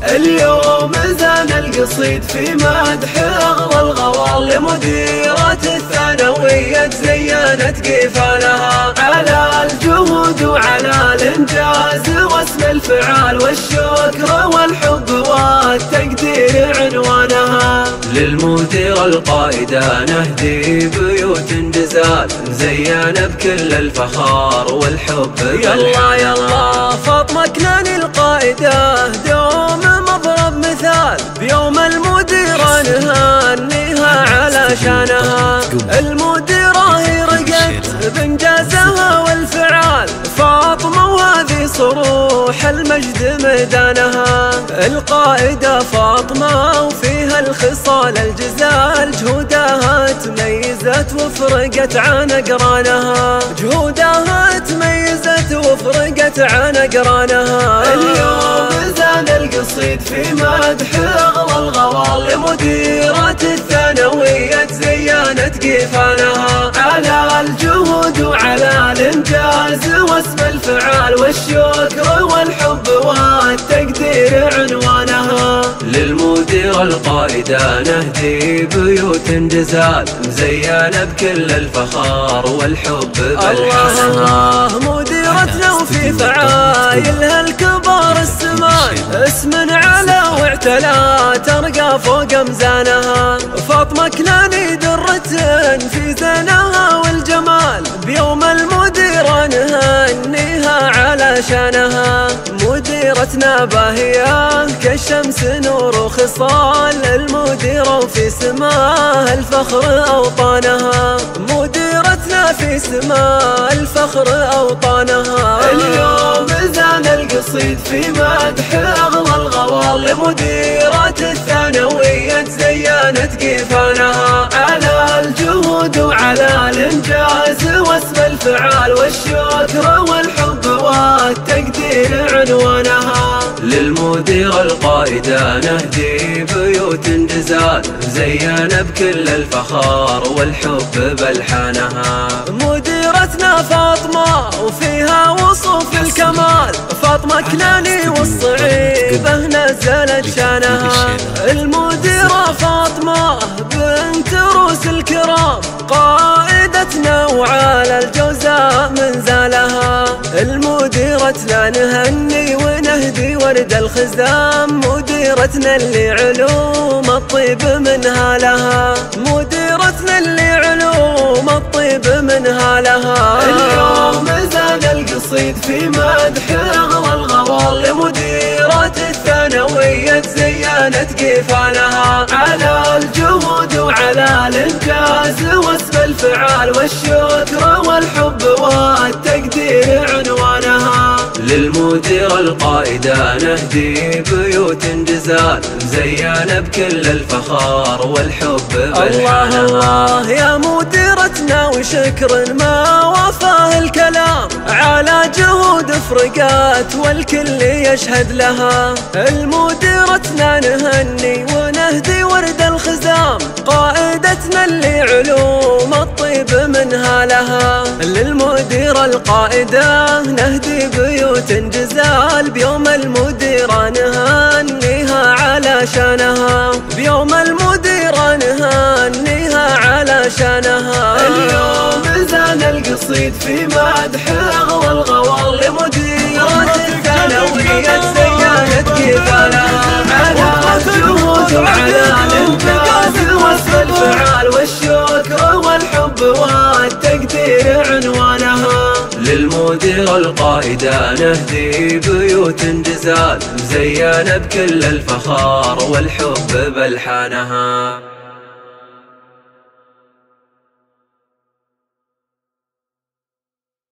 اليوم زان القصيد في مدح أغلى الغوال لمديرة الثانوية زينت قفالها على الجهود وعلى الإنجاز واسم الفعال والشكر والحب والتقدير عنوانها. للمديرة القائدة نهدي بيوت جزال مزينة بكل الفخار والحب. يلا يلا فاطمة كناني القائدة دوم مضرب مثال، بيوم المديرة نهنيها على شانها. المديرة هي رقت بإنجازها والفعال فاطمة وهذه صروح المجد ميدانها. القائدة فاطمة وفيها الخصال الجزال، جهودها تميزت وفرقت عن أقرانها. جهودها تميزت وفرقت عن أقرانها. اليوم زان القصيد في مدح أغلى الغوال لمديرة الثانوية زينت قفالها على الجهود وعلى الإنجاز واسم الفعال والشكر والحب والتقدير عنوانها. للمديرة القائدة نهدي بيوت جزال مزينة بكل الفخار والحب الله مديرتنا وفي فعايلها الكبار السمان، اسم على واعتلى ترقى فوق مزانها. فاطمة كناني درة في زينها والجمال، بيوم المديرة نهنيها على شانها. مديرتنا باهية كالشمس نور وخصال، المديرة وفي سماها الفخر أوطانها. مديرتنا في سماها الفخر أوطانها. اليوم زان القصيد في مدح أغلى الغوال لمديرة الثانوية زينت قفانها على الجهود وعلى الإنجاز واسم الفعال والشكر والحب والتقدير عنوانها. للمديرة القائدة نهدي بيوت جزال مزينة بكل الفخار والحب بلحانها. مديرتنا فاطمة وفيها وصف الكمال، فاطمة كناني والصعيبة نزلت شانها. المديرة فاطمة بنت روس الكرام، قائدتنا وعلى الجوزاء منزلها. المديرتنا نهني ونهدي ورد الخزام، مديرتنا اللي علوم الطيب منها لها. مديرتنا اللي علوم الطيب منها لها. اليوم زان القصيد في مدح أغلى الغوال لمديرة الثانوية زينت قفالها على الجهود وعلى الإنجاز واسم الفعال والشكر والحب والتقدير عنوانها. للمديرة القائدة نهدي بيوت جزال مزينة بكل الفخار والحب بلحانها. الله يا مديرتنا وشكر ما وفاه الكلام، على جهود فرقات والكل يشهد لها. المديرتنا نهني ونهدي ورد الخزام، قائدتنا اللي علوم الطيب منها لها. للمديرة القائدة نهدي بيوت جزال، بيوم المديرة نهنيها على شانها. بيوم المديرة نهنيها على شانها. اليوم زان القصيد في مدح أغلى الغوال لمديرة الثانوية زينت قفالها على الجهود وعلى الإنجاز واسم الفعال والشكر والحب والتقدير عنوانها. للمديرة القائدة نهدي بيوت جزال مزينة بكل الفخار والحب بلحانها.